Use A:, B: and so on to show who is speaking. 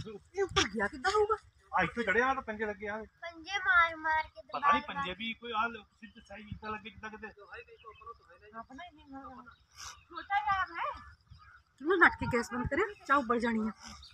A: ये ऊपर गया कितना होगा
B: आ इस पे चढ़े आ तो पंजे लगे आ
C: पंजे मार मार के
B: पता नहीं पंजे भी कोई हाल सिद्ध सही इतना लगे कितना कहते
A: अपना ही छोटा यार है तुम नाटक गैस बंद करे चाय बढ़ जानी है